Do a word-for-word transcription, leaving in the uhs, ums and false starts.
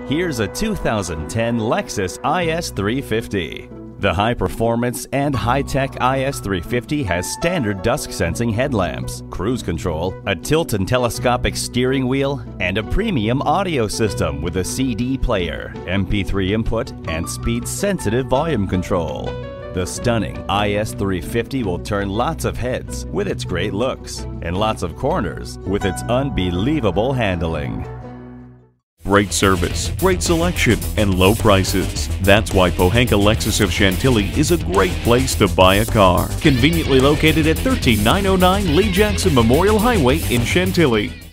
Here's a two thousand ten Lexus I S three fifty. The high-performance and high-tech I S three fifty has standard dusk-sensing headlamps, cruise control, a tilt and telescopic steering wheel, and a premium audio system with a C D player, M P three input, and speed-sensitive volume control. The stunning I S three fifty will turn lots of heads with its great looks and lots of corners with its unbelievable handling. Great service, great selection, and low prices. That's why Pohanka Lexus of Chantilly is a great place to buy a car. Conveniently located at one three nine oh nine Lee Jackson Memorial Highway in Chantilly.